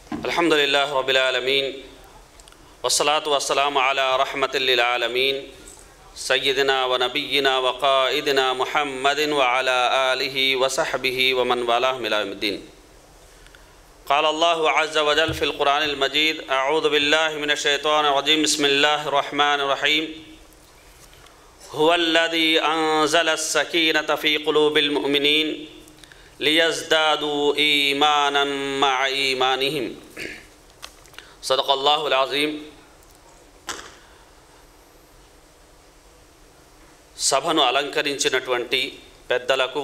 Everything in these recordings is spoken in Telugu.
अल्हम्दुलिल्लाह रब्बिल आलमीन वस्सलातु वस्सलामु अला रहमतिल लिल आलमीन सय्यिदिना व नबिय्यिना व क़ाइदिना मुहम्मदिन व अला आलिहि व सहबिहि व मन वालाहु इला यौमिद्दीन। क़ाल अल्लाहु अज़्ज़ व जल्ल फ़िल क़ुरआनिल मजीद अऊज़ु बिल्लाहि मिनश शैतानिर रजीम बिस्मिल्लाहिर रहमानिर रहीम हुवल्लज़ी अंज़लस सकीनता फ़ी क़ुलूबिल मुअमिनीन लियज़दादू ईमानन मअ ईमानिहिम। सदक़ल्लाहुल अज़ीम। సభను అలంకరించినటువంటి పెద్దలకు,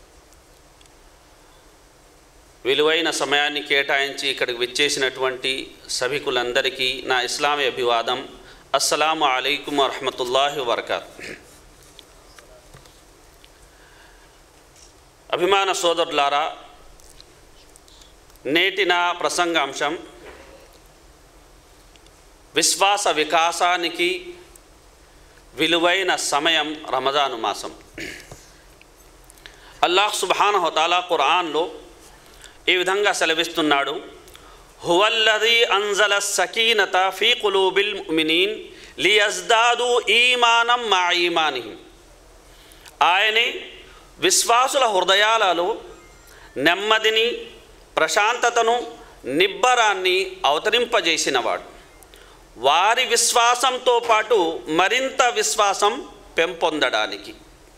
విలువైన సమయాన్ని కేటాయించి ఇక్కడికి విచ్చేసినటువంటి సభికులందరికీ నా ఇస్లామీ అభివాదం, అస్సలాము అలైకుం వరహ్మతుల్లాహి వబరకాతుహు। అభిమాన సోదరులారా, నేటి నా ప్రసంగాంశం విశ్వాస వికాసానికి విలువైన సమయం రమజాను మాసం। అల్లాహ్ సుబ్హానహు వ తఆలా ఖురాన్లో ఈ విధంగా సెలవిస్తున్నాడు, హువల్లజీ అంజల సకీనత ఫీ ఖులూబిల్ ముమినీన్ లియజ్దాదు ఈమానం మఅ ఈమానిహిం। ఆయనే విశ్వాసుల హృదయాలలో నెమ్మదిని, ప్రశాంతతను, నిబ్బరాన్ని అవతరింపజేసినవాడు। వారి విశ్వాసంతో పాటు మరింత విశ్వాసం పెంపొందడానికి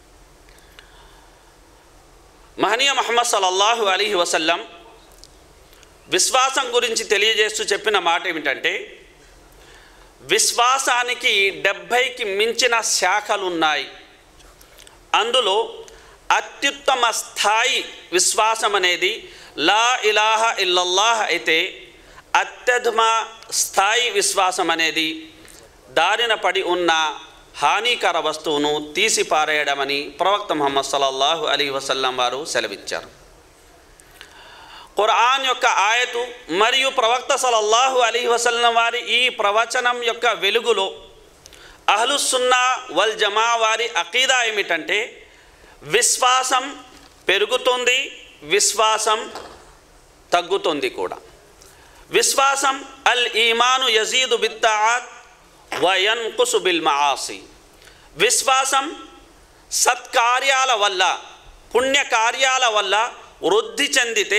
మహనీయ ముహమ్మద్ సల్లల్లాహు అలైహి వసల్లం విశ్వాసం గురించి తెలియజేస్తూ చెప్పిన మాట ఏమిటంటే, విశ్వాసానికి 70కి మించిన శాఖలున్నాయి। అందులో అత్యుత్తమ స్థాయి విశ్వాసం అనేది లా ఇలాహా ఇల్లల్లాహ్ అయితే, అత్యధమ స్థాయి విశ్వాసం అనేది దారిన పడి ఉన్న హానికర వస్తువును తీసి పారేయడమని ప్రవక్త ముహమ్మద్ సల్లల్లాహు అలైహి వసల్లం వారు సెలవిచ్చారు। ఖురాన్ యొక్క ఆయతు మరియు ప్రవక్త సల్లల్లాహు అలైహి వసల్లం వారి ఈ ప్రవచనం యొక్క వెలుగులో అహ్లుస్ సున్నా వల్ జమా వారి అకీదా ఏమిటంటే, విశ్వాసం పెరుగుతుంది, విశ్వాసం తగ్గుతుంది కూడా। విశ్వాసం అల్ ఈమాను యజీదు బిత్తాఅత్ వ యన్కుసు బిల్ మఆసి। విశ్వాసం సత్కార్యాల వల్ల, పుణ్యకార్యాల వల్ల వృద్ధి చెందితే,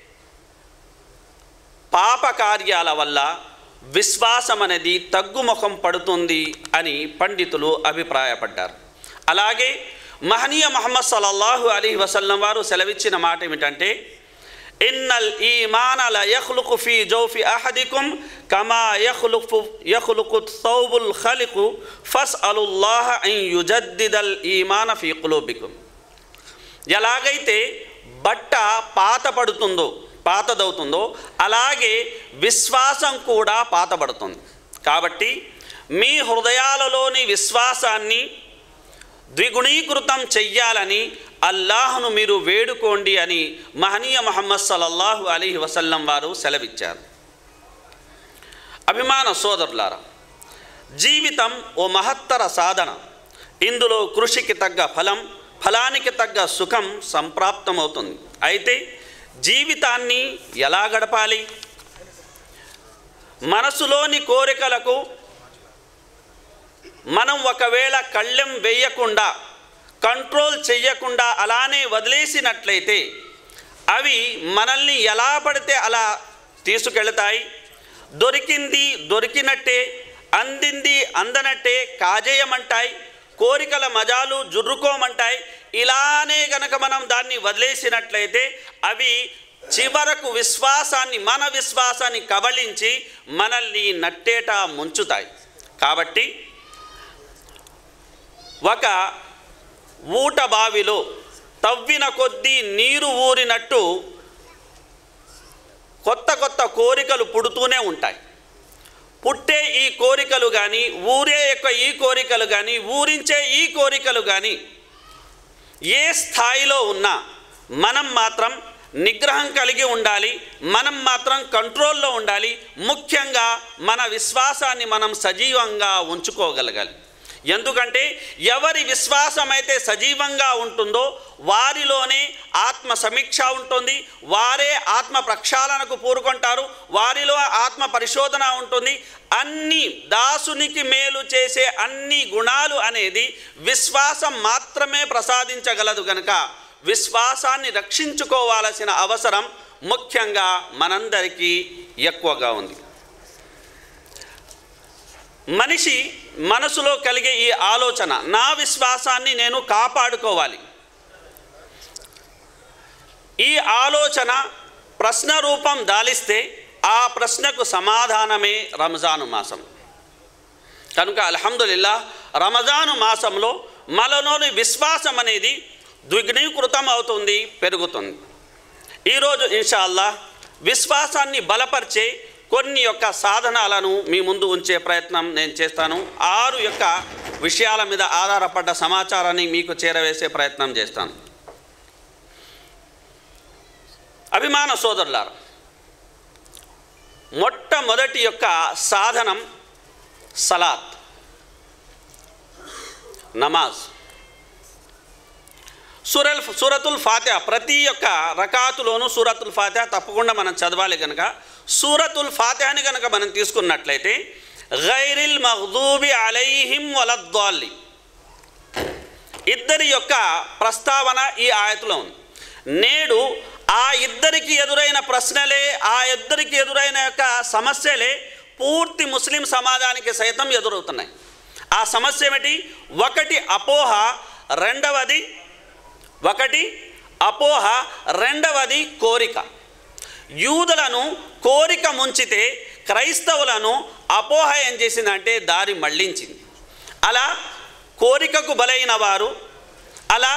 పాపకార్యాల వల్ల విశ్వాసం అనేది తగ్గుముఖం పడుతుంది అని పండితులు అభిప్రాయపడ్డారు। అలాగే మహనీయ ముహమ్మద్ సల్లల్లాహు అలైహి వసల్లం వారు సెలవిచ్చిన మాట ఏమిటంటే, ఇన్నల్ ఈమాన ల యఖ్లుకు ఫీ జౌఫి అహదికుం కమా యఖ్లుకు థౌబుల్ ఖలికు ఫస్అలుల్లాహ అన్ యుజద్దిదల్ ఈమాన ఫీ ఖులూబికుం। ఎలాగైతే బట్ట పాతదవుతుందో అలాగే విశ్వాసం కూడా పాతబడుతుంది। కాబట్టి మీ హృదయాలలోని విశ్వాసాన్ని ద్విగుణీకృతం చెయ్యాలని అల్లాహ్ను మీరు వేడుకోండి అని మహనీయ ముహమ్మద్ సల్లల్లాహు అలైహి వసల్లం వారు సెలవిచ్చారు। అభిమాన సోదరులారా, జీవితం ఓ మహత్తర సాధన। ఇందులో కృషికి తగ్గ ఫలం, ఫలానికి తగ్గ సుఖం సంప్రాప్తమవుతుంది। అయితే జీవితాన్ని ఎలా గడపాలి? మనసులోని కోరికలకు మనం ఒకవేళ కళ్ళెం వేయకుండా, కంట్రోల్ చెయ్యకుండా అలానే వదిలేసినట్లయితే అవి మనల్ని ఎలా పడితే అలా తీసుకెళ్తాయి। దొరికింది దొరికినట్టే, అందింది అందనట్టే కాజేయమంటాయి, కోరికల మజాలు జుర్రుకోమంటాయి। ఇలానే గనక మనం దాన్ని వదిలేసినట్లయితే అవి చివరకు మన విశ్వాసాన్ని కబళించి మనల్ని నట్టేట ముంచుతాయి। కాబట్టి ఒక ఊట బావిలో తవ్విన కొద్దీ నీరు ఊరినట్టు కొత్త కొత్త కోరికలు పుడుతూనే ఉంటాయి। పుట్టే ఈ కోరికలు కానీ, ఊరే యొక్క ఈ కోరికలు కానీ, ఊరించే ఈ కోరికలు కానీ ఏ స్థాయిలో ఉన్నా మనం మాత్రం నిగ్రహం కలిగి ఉండాలి, మనం మాత్రం కంట్రోల్లో ఉండాలి। ముఖ్యంగా మన విశ్వాసాన్ని మనం సజీవంగా ఉంచుకోగలగాలి। ఎందుకంటే ఎవరి విశ్వాసం అయితే సజీవంగా ఉంటుందో వారిలోనే ఆత్మ సమీక్ష ఉంటుంది, వారే ఆత్మ ప్రక్షాళనకు పూనుకుంటారు, వారిలో ఆత్మ పరిశోధన ఉంటుంది. అన్ని దాసునికి మేలు చేసే అన్ని గుణాలు అనేది విశ్వాసం మాత్రమే ప్రసాదించగలదు. కనుక విశ్వాసాన్ని రక్షించుకోవాల్సిన అవసరం ముఖ్యంగా మనందరికీ ఎక్కువగా ఉంది. మనిషి మనసులో కలిగే ఈ ఆలోచన, నా విశ్వాసాన్ని నేను కాపాడుకోవాలి, ఈ ఆలోచన ప్రశ్న రూపం దాలిస్తే ఆ ప్రశ్నకు సమాధానమే రంజాను మాసం. కనుక అల్హమ్దులిల్లాహ్ రమజాను మాసంలో మనలోని విశ్వాసం అనేది ద్విగుణీకృతం అవుతుంది, పెరుగుతుంది. ఈరోజు ఇన్షాల్లాహ్ విశ్వాసాన్ని బలపరిచే కొన్ని యొక్క సాధనాలను మీ ముందు ఉంచే ప్రయత్నం నేను చేస్తాను. 6 యొక్క విషయాల మీద ఆధారపడ్డ సమాచారాన్ని మీకు చేరవేసే ప్రయత్నం చేస్తాను. అభిమాన సోదరులారా, మొట్టమొదటి యొక్క సాధనం సలాత్, నమాజ్. సూరతుల్ ఫాతిహా, ప్రతి ఒక్క రకాతులోనూ సూరతుల్ ఫాతిహా తప్పకుండా మనం చదవాలి. కనుక సూరతుల్ ఫాతిహాని కనుక మనం తీసుకున్నట్లయితే గైరిల్ మగ్దూబి అలైహిం వలద్దాలిన్, ఇద్దరి యొక్క ప్రస్తావన ఈ ఆయతులో ఉంది. నేడు ఆ ఇద్దరికి ఎదురైన ప్రశ్నలే, ఆ ఇద్దరికి ఎదురైన యొక్క సమస్యలే పూర్తి ముస్లిం సమాజానికి సైతం ఎదురవుతున్నాయి. ఆ సమస్య ఏమిటి? ఒకటి అపోహ, రెండవది కోరిక. యూదులను కోరిక ముంచితే క్రైస్తవులను అపోహ ఏం చేసిందంటే దారి మళ్లించింది. అలా కోరికకు బలైన వారు, అలా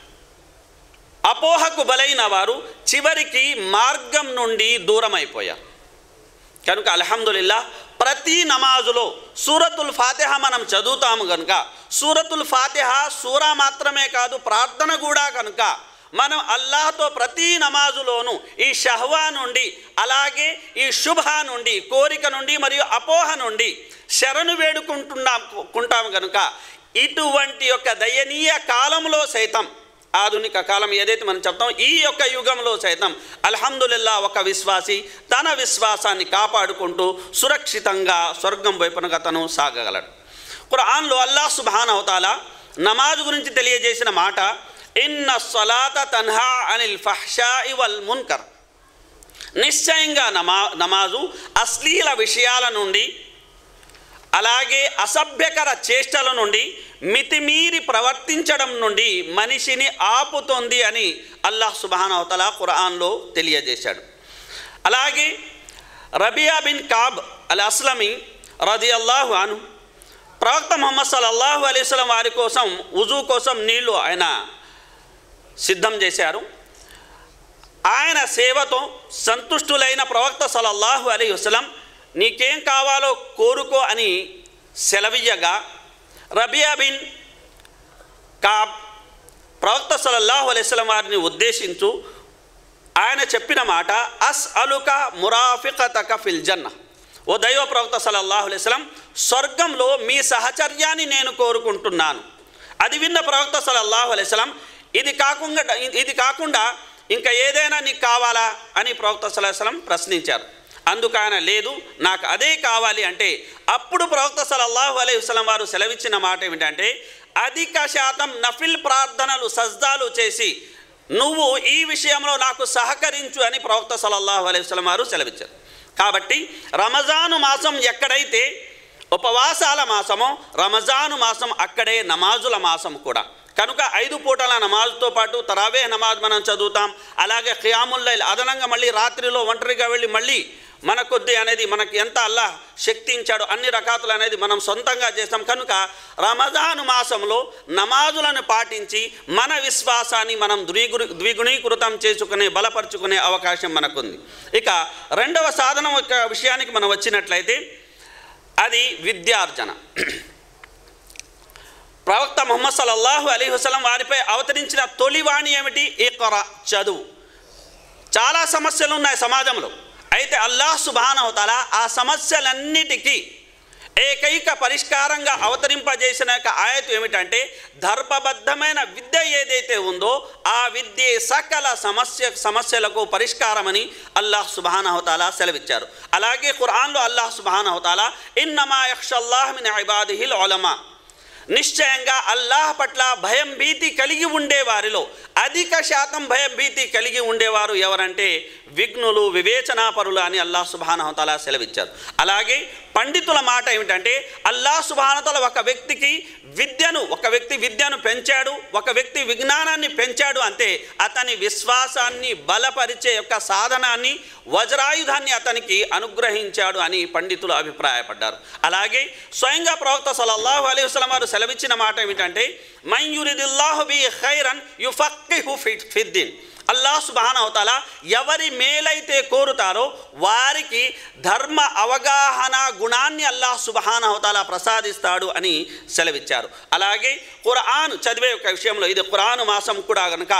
అపోహకు బలైన వారు చివరికి మార్గం నుండి దూరం అయిపోయారు. కనుక అల్హమ్దులిల్లాహ్ ప్రతి నమాజులో సూరతుల్ ఫాతిహా మనం చదువుతాము. కనుక సూరతుల్ ఫాతిహా సూరా మాత్రమే కాదు, ప్రార్థన కూడా. కనుక మనం అల్లాహ్తో ప్రతి నమాజులోనూ ఈ షహ్వా నుండి, అలాగే ఈ శుభ నుండి, కోరిక నుండి మరియు అపోహ నుండి శరణు వేడుకుంటాము. కనుక ఇటువంటి యొక్క దయనీయ కాలంలో సైతం, ఆధునిక కాలం ఏదైతే మనం చెప్తాం, ఈ యొక్క యుగంలో సైతం అల్హమ్దులిల్లాహ్ ఒక విశ్వాసి తన విశ్వాసాన్ని కాపాడుకుంటూ సురక్షితంగా స్వర్గం వైపునగా తను సాగగలడు. ఖురాన్లో అల్లాహ్ సుబ్హానహు తఆలా నమాజ్ గురించి తెలియజేసిన మాట, ఇన్న స్సలాత తన్హా అనిల్ ఫహ్షాయి వల్ మున్కర్. నిశ్చయంగా నమాజు అశ్లీల విషయాల నుండి, అలాగే అసభ్యకర చేష్టల నుండి, మితిమీరి ప్రవర్తించడం నుండి మనిషిని ఆపుతుంది అని అల్లాహ్ సుబ్హానహు తఆలా ఖురాన్లో తెలియజేశాడు. అలాగే Rabia bin Kaab al Aslami రదియల్లాహు అన్హు ప్రవక్త ముహమ్మద్ సల్లల్లాహు అలైహి వసల్లం వారి కోసం వుజూ కోసం నీళ్లు ఆయన సిద్ధం చేశారు. ఆయన సేవతో సంతుష్టులైన ప్రవక్త సల్లల్లాహు అలైహి వసల్లం నీకేం కావాలో కోరుకో అని సెలవియ్యగా, రబియా బిన్ కాబ్ ప్రవక్త సల్లల్లాహు అలైహి వసల్లం వారిని ఉద్దేశించు ఆయన చెప్పిన మాట, అస్అలుక మురాఫికతక ఫిల్ జన్న. ఓ దైవ ప్రవక్త సల్లల్లాహు అలైహి వసల్లం, స్వర్గంలో మీ సహచర్యాన్ని నేను కోరుకుంటున్నాను. అది విన్న ప్రవక్త సల్లల్లాహు అలైహి వసల్లం, ఇది కాకుండా ఇంకా ఏదైనా నీకు కావాలా అని ప్రవక్త సల్లల్లాహు అలైహి వసల్లం ప్రశ్నించారు. అందుకు ఆయన, లేదు నాకు అదే కావాలి అంటే, అప్పుడు ప్రవక్త సల్లల్లాహు అలైహి వసల్లం వారు సెలవిచ్చిన మాట ఏమిటంటే, అధిక శాతం నఫిల్ ప్రార్థనలు, సజ్దాలు చేసి నువ్వు ఈ విషయంలో నాకు సహకరించు అని ప్రవక్త సల్లల్లాహు అలైహి వసల్లం వారు సెలవిచ్చారు. కాబట్టి రమజాను మాసం ఎక్కడైతే ఉపవాసాల మాసమో, రమజాను మాసం అక్కడే నమాజుల మాసం కూడా. కనుక 5 పూటల నమాజ్తో పాటు తరావేహ్ నమాజ్ మనం చదువుతాం. అలాగే ఖియాముల్ లైల్, అదనంగా మళ్ళీ రాత్రిలో ఒంటరిగా వెళ్ళి మళ్ళీ మన కొద్ది అనేది మనకి ఎంత అల్లాహ్ శక్తి ఇచ్చాడో అన్ని రకాతులు అనేది మనం సొంతంగా చేస్తాం. కనుక రమజాను మాసంలో నమాజులను పాటించి మన విశ్వాసాన్ని మనం ద్విగుణీకృతం చేసుకునే, బలపరుచుకునే అవకాశం మనకుంది. ఇక రెండవ సాధనం యొక్క విషయానికి మనం వచ్చినట్లయితే అది విద్యార్జన. ప్రవక్త ముహమ్మద్ సల్లల్లాహు అలైహి వసల్లం వారిపై అవతరించిన తొలివాణి ఏమిటి? ఇఖ్రా, చదువు. చాలా సమస్యలు ఉన్నాయి సమాజంలో. అయితే అల్లాహ్ సుబ్హానహు తఆలా ఆ సమస్యలన్నిటికీ ఏకైక పరిష్కారంగా అవతరింపజేసిన ఆయత్ ఏమిటంటే ధర్మబద్ధమైన విద్య ఏదైతే ఉందో ఆ విద్య సకల సమస్యలకు పరిష్కారమని అల్లాహ్ సుబ్హానహు తఆలా సెలవిచ్చారు. అలాగే ఖురాన్లో అల్లాహ్ సుబ్హానహు తఆలా ఇన్నమా యఖ్షల్లాహ్ మిన్ ఇబాదిహిల్ ఉలమా, నిశ్చయంగా అల్లాహ్ పట్ల భయం భీతి కలిగి ఉండేవారిలో అధిక శాతం భయం భీతి కలిగి ఉండేవారు ఎవరంటే విఘ్నులు, వివేచనాపరులు అని అల్లాహ్ సుబ్హానహు తఆలా సెలవిచ్చారు. అలాగే పండితుల మాట ఏమిటంటే అల్లాహ్ సుబ్హానహు తఆలా ఒక వ్యక్తి విద్యను పెంచాడు, ఒక వ్యక్తి విజ్ఞానాన్ని పెంచాడు అంటే అతని విశ్వాసాన్ని బలపరిచే యొక్క సాధనాన్ని, వజ్రాయుధాన్ని అతనికి అనుగ్రహించాడు అని పండితులు అభిప్రాయపడ్డారు. అలాగే స్వయంగా ప్రవక్త సల్లల్లాహు అలైహి వసల్లం వారు సెలవిచ్చిన మాట ఏమిటంటే మన్ యురిదిల్లాహు బిహి ఖైరన్ యుఫక్కిహు ఫిద్దీన్, అల్లాహ్ సుబ్హానహు తఆలా ఎవరి మేలైతే కోరుతారో వారికి ధర్మ అవగాహన గుణాన్ని అల్లాహ్ సుబ్హానహు తఆలా ప్రసాదిస్తాడు అని సెలవిచ్చారు. అలాగే ఖురాన్ చదివే ఒక విషయంలో, ఇది ఖురాన్ మాసం కూడా కనుక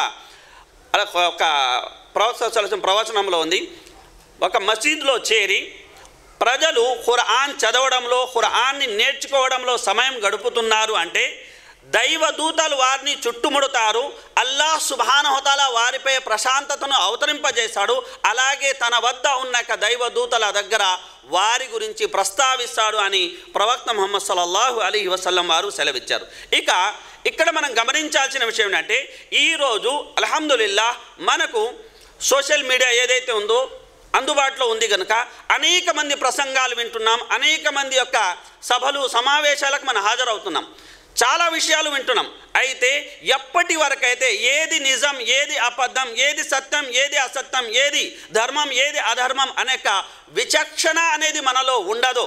ఒక ప్రవచనంలో ఉంది, ఒక మసీద్లో చేరి ప్రజలు ఖురాన్ చదవడంలో, ఖురాన్ని నేర్చుకోవడంలో సమయం గడుపుతున్నారు అంటే దైవదూతలు వారిని చుట్టుముడతారు, అల్లాహ్ సుబ్హానహు తఆలా వారిపై ప్రశాంతతను అవతరింపజేశాడు. అలాగే తన వద్ద ఉన్న దైవదూతల దగ్గర వారి గురించి ప్రస్తావిస్తాడు అని ప్రవక్త ముహమ్మద్ సల్లల్లాహు అలైహి వసల్లం వారు సెలవిచ్చారు. ఇక్కడ మనం గమనించాల్సిన విషయం ఏంటంటే ఈరోజు అల్హమ్దులిల్లాహ్ మనకు సోషల్ మీడియా ఏదైతే ఉందో అందుబాటులో ఉంది కనుక అనేక మంది ప్రసంగాలు వింటున్నాం, అనేక మంది యొక్క సభలు సమావేశాలకు మనం హాజరవుతున్నాం, చాలా విషయాలు వింటున్నాం. అయితే ఎప్పటి వరకైతే ఏది నిజం, ఏది అబద్ధం, ఏది సత్యం, ఏది అసత్యం, ఏది ధర్మం, ఏది అధర్మం అనే విచక్షణ అనేది మనలో ఉండదో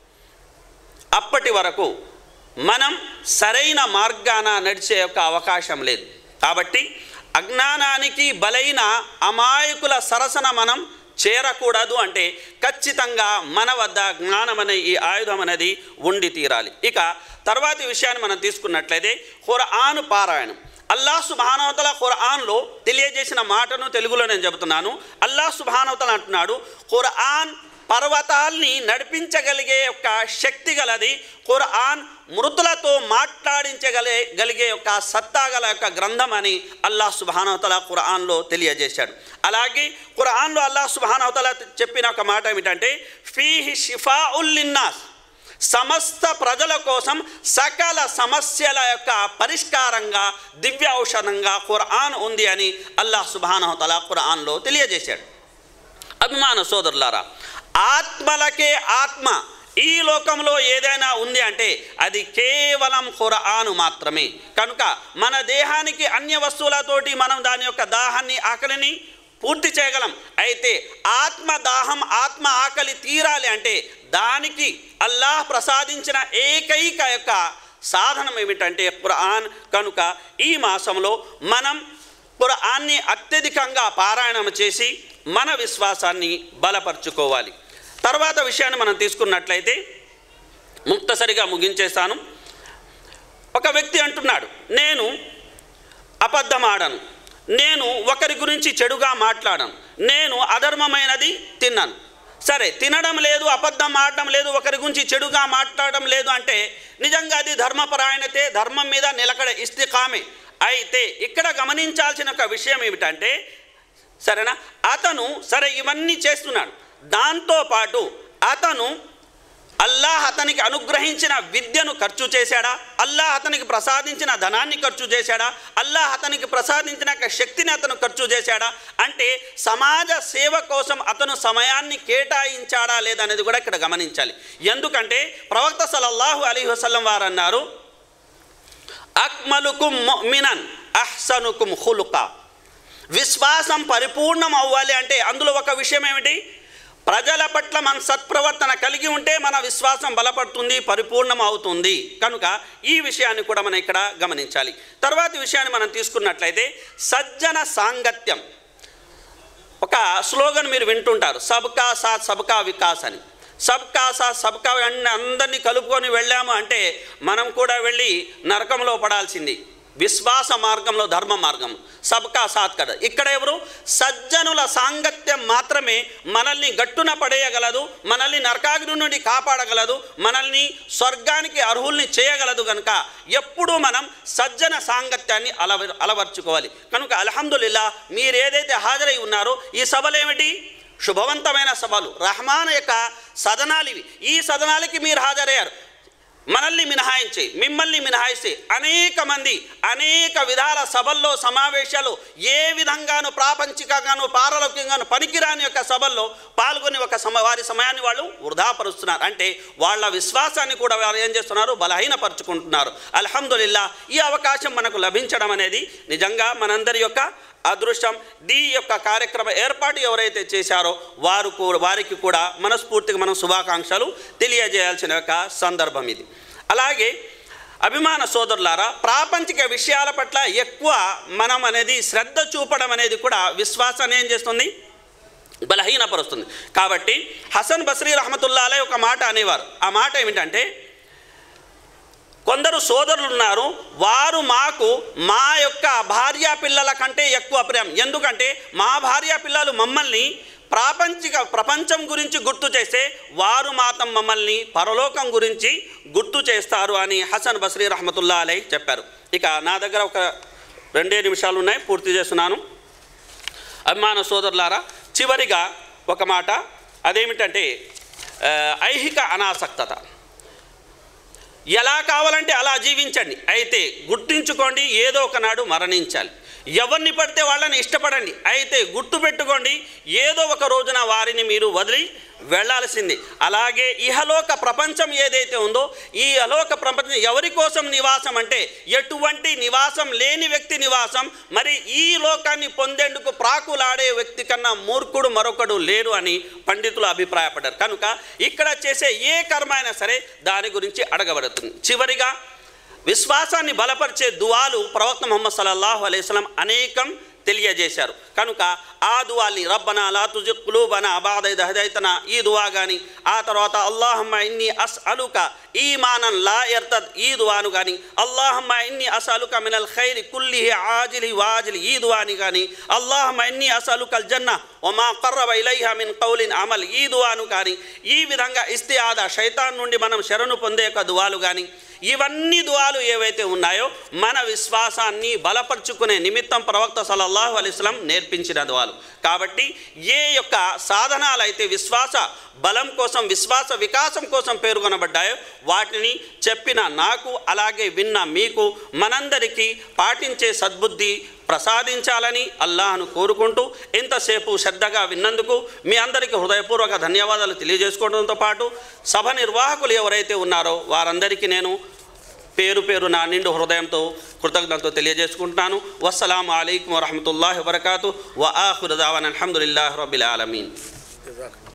అప్పటి వరకు మనం సరైన మార్గాన నడిచే యొక్క అవకాశం లేదు. కాబట్టి అజ్ఞానానికి బలైన అమాయకుల సరసన మనం చేరకూడదు అంటే ఖచ్చితంగా మన వద్ద జ్ఞానం అనే ఈ ఆయుధం అనేది ఉండి తీరాలి. తర్వాతి విషయాన్ని మనం తీసుకున్నట్లయితే ఖురాన్ పారాయణం. అల్లాహ్ సుబ్హానహు తఆలా ఖురాన్లో తెలియజేసిన మాటను తెలుగులో నేను చెబుతున్నాను. అల్లాహ్ సుబ్హానహు తఆలా అంటున్నాడు, ఖురాన్ పర్వతాల్ని నడిపించగలిగే యొక్క శక్తి గలది, ఖురాన్ మృతులతో మాట్లాడించగలిగే యొక్క సత్తా గల యొక్క గ్రంథం అని అల్లాహ్ సుబ్హానహు తఆలా ఖురాన్లో తెలియజేశాడు. అలాగే ఖురాన్లో అల్లాహ్ సుబ్హానహు తఆలా చెప్పిన ఒక మాట ఏమిటంటే ఫీహి షిఫాఉల్ లిన్నాస్, సమస్త ప్రజల కోసం సకల సమస్యల యొక్క పరిష్కారంగా, దివ్య ఔషధంగా ఖురాన్ ఉంది అని అల్లాహ్ సుబ్హానహు తఆలా ఖురాన్లో తెలియజేశాడు. అభిమాన సోదరులారా, ఆత్మలకే ఆత్మ ఈ లోకంలో ఏదైనా ఉంది అంటే అది కేవలం ఖురాన్ మాత్రమే. కనుక మన దేహానికి అన్య వస్తువులతోటి మనం దాని యొక్క దాహాన్ని, ఆకలిని పూర్తి చేయగలం. అయితే ఆత్మ దాహం, ఆత్మ ఆకలి తీరాలి అంటే దానికి అల్లాహ్ ప్రసాదించిన ఏకైక యొక్క సాధనం ఏమిటంటే ఖురాన్. కనుక ఈ మాసంలో మనం ఖురాన్ని అత్యధికంగా పారాయణం చేసి మన విశ్వాసాన్ని బలపరుచుకోవాలి. తర్వాత విషయాన్ని మనం తీసుకున్నట్లయితే ముక్తసరిగా ముగించేస్తాను. ఒక వ్యక్తి అంటున్నాడు, నేను అబద్ధం ఆడను, నేను ఒకరి గురించి చెడుగా మాట్లాడను, నేను అధర్మమైనది తిన్నాను. సరే, తినడం లేదు, అబద్ధం ఆడడం లేదు, ఒకరి గురించి చెడుగా మాట్లాడడం లేదు అంటే నిజంగా అది ధర్మపరాయణతే, ధర్మం మీద నిలకడ ఇస్తికామే. అయితే ఇక్కడ గమనించాల్సిన ఒక విషయం ఏమిటంటే సరేనా, అతను ఇవన్నీ చేస్తున్నాడు, దాంతోపాటు అతను అల్లాహ్ అతనికి అనుగ్రహించిన విద్యను ఖర్చు చేశాడా, అల్లాహ్ అతనికి ప్రసాదించిన ధనాన్ని ఖర్చు చేశాడా, అల్లాహ్ అతనికి ప్రసాదించిన శక్తిని అతను ఖర్చు చేశాడా అంటే సమాజ సేవ కోసం అతను సమయాన్ని కేటాయించాడా లేదనేది కూడా ఇక్కడ గమనించాలి. ఎందుకంటే ప్రవక్త సల్లల్లాహు అలైహి వసల్లం వారు అన్నారు, అక్మలుకుం ముమినన్ అహ్సనుకుం ఖులుకా. విశ్వాసం పరిపూర్ణం అవ్వాలి అంటే అందులో ఒక విషయం ఏమిటి, ప్రజల పట్ల మన సత్ప్రవర్తన కలిగి ఉంటే మన విశ్వాసం బలపడుతుంది, పరిపూర్ణం అవుతుంది. కనుక ఈ విషయాన్ని కూడా మనం ఇక్కడ గమనించాలి. తర్వాతి విషయాన్ని మనం తీసుకున్నట్లయితే సజ్జన సాంగత్యం. ఒక స్లోగన్ మీరు వింటుంటారు, సబ్కా సాత్ సబ్కా వికాస్ అని. సబ్కా సాత్ సబ్కా అందరినీ కలుపుకొని వెళ్ళాము అంటే మనం కూడా వెళ్ళి నరకంలో పడాల్సింది. విశ్వాస మార్గంలో, ధర్మ మార్గం, సబ్కా సాత్ కడ. ఇక్కడ ఎవరు? సజ్జనుల సాంగత్యం మాత్రమే మనల్ని గట్టున పడేయగలదు, మనల్ని నరకాగ్ని నుండి కాపాడగలదు, మనల్ని స్వర్గానికి అర్హుల్ని చేయగలదు. కనుక ఎప్పుడూ మనం సజ్జన సాంగత్యాన్ని అలవర్చుకోవాలి. కనుక అల్హమ్దులిల్లా మీరు ఏదైతే హాజరై ఉన్నారో ఈ సభలు ఏమిటి? శుభవంతమైన సభలు, రహమాన్ యొక్క సదనాలు ఇవి. ఈ సదనాలకి మీరు హాజరయ్యారు. మనల్ని మినహాయించి, మిమ్మల్ని మినహాయిస్తే అనేక మంది అనేక విధాల సభల్లో, సమావేశాలు ఏ విధంగానూ ప్రాపంచికంగాను పారలౌకికంగాను పనికిరాని యొక్క సభల్లో పాల్గొని వారి సమయాన్ని వాళ్ళు వృధాపరుస్తున్నారు. అంటే వాళ్ళ విశ్వాసాన్ని కూడా వారు ఏం చేస్తున్నారు? బలహీనపరుచుకుంటున్నారు. అల్హమ్దులిల్లా ఈ అవకాశం మనకు లభించడం అనేది నిజంగా మనందరి యొక్క అదృష్టం. ఈ యొక్క కార్యక్రమ ఏర్పాటు ఎవరైతే చేశారో వారికి కూడా మనస్ఫూర్తిగా మనం శుభాకాంక్షలు తెలియజేయాల్సిన యొక్క సందర్భం ఇది. అలాగే అభిమాన సోదరులారా, ప్రాపంచిక విషయాల పట్ల ఎక్కువ మనం అనేది శ్రద్ధ చూపడం అనేది కూడా విశ్వాసాన్ని ఏం చేస్తుంది? బలహీనపరుస్తుంది. కాబట్టి హసన్ బస్రీ రహమతుల్లాహ్ అలైహి ఒక మాట అనేవారు. ఆ మాట ఏమిటంటే, కొందరు సోదరులు ఉన్నారు, వారు మాకు మా యొక్క భార్యా పిల్లల కంటే ఎక్కువ ప్రేమ. ఎందుకంటే మా భార్యా పిల్లలు మమ్మల్ని ప్రపంచం గురించి గుర్తు చేస్తే వారు మాత్రం మమ్మల్ని పరలోకం గురించి గుర్తు చేస్తారు అని హసన్ బస్రీ రహమతుల్లాహ్ అలైహి చెప్పారు. ఇక నా దగ్గర ఒక 2 నిమిషాలు ఉన్నాయి, పూర్తి చేస్తున్నాను. అభిమాన సోదరులారా, చివరిగా ఒక మాట, అదేమిటంటే ఐహిక అనాసక్తత. ఎలా కావాలంటే అలా జీవించండి, అయితే గుర్తుంచుకోండి ఏదో ఒకనాడు మరణించాలి. ఎవరిని పడితే వాళ్ళని ఇష్టపడండి, అయితే గుర్తుపెట్టుకోండి ఏదో ఒక రోజున వారిని మీరు వదిలి వెళ్ళాల్సింది. అలాగే ఇహలోక ప్రపంచం ఏదైతే ఉందో, ఈ అలోక ప్రపంచం ఎవరి కోసం నివాసం అంటే ఎటువంటి నివాసం లేని వ్యక్తి నివాసం. మరి ఈ లోకాన్ని పొందేందుకు ప్రాకులాడే వ్యక్తి కన్నా మూర్ఖుడు మరొకడు లేరు అని పండితులు అభిప్రాయపడ్డారు. కనుక ఇక్కడ చేసే ఏ కర్మ అయినా సరే దాని గురించి అడగబడుతుంది. చివరిగా విశ్వాసాన్ని బలపరిచే దువాలు ప్రవక్త ముహమ్మద్ సల్లల్లాహు అలైహి వసల్లం అనేకం తెలియజేశారు. కనుక ఆ దువాల్ని రబ్బనా లా తుజిగ్ కులూబనా బఅద ఇద్ హదైతనా ఈ దువా కానీ, ఆ తర్వాత అల్లాహుమ్మా ఇన్నీ అస్అలుక ఈమానన్ లా యర్తద్ ఈ దువాను కానీ, అల్లాహుమ్మా ఇన్నీ అస్అలుక మినల్ ఖైరి కుల్లిహి ఆజిలి వాజిలి ఈ దువాని కానీ, అల్లాహుమ్మా ఇన్నీ అస్అలుకల్ జన్న వమా ఖర్రబ ఇలైహా మిన్ ఖౌలిన్ అమల్ ఈ దువాను కానీ, ఈ విధంగా ఇస్తిఆదా శైతాన్ నుండి మనం శరణు పొందే ఒక దువాలు కానీ, ఇవన్నీ దువాలు ఏవైతే ఉన్నాయో మన విశ్వాసాన్ని బలపరుచుకునే నిమిత్తం ప్రవక్త సల్లల్లాహు అలైహి వసల్లం నేర్పించిన దువాలు. కాబట్టి ఏ యొక్క సాధనాలు అయితే విశ్వాస బలం కోసం, విశ్వాస వికాసం కోసం పేర్కొనబడ్డాయో వాటిని చెప్పిన నాకు, అలాగే విన్న మీకు, మనందరికీ పాటించే సద్బుద్ధి ప్రసాదించాలని అల్లాహ్ను కోరుకుంటూ ఇంతసేపు శ్రద్ధగా విన్నందుకు మీ అందరికీ హృదయపూర్వక ధన్యవాదాలు తెలియజేసుకోవడంతో పాటు సభ నిర్వాహకులు ఎవరైతే ఉన్నారో వారందరికీ నేను పేరు పేరు నా నిండు హృదయంతో కృతజ్ఞతతో తెలియజేసుకుంటున్నాను. వస్సలాము అలైకుం వరహమతుల్లాహి వబరకాతుహు వ ఆఖిరు దావానా అల్హమ్దులిల్లాహి రబ్బిల్ ఆలమీన్.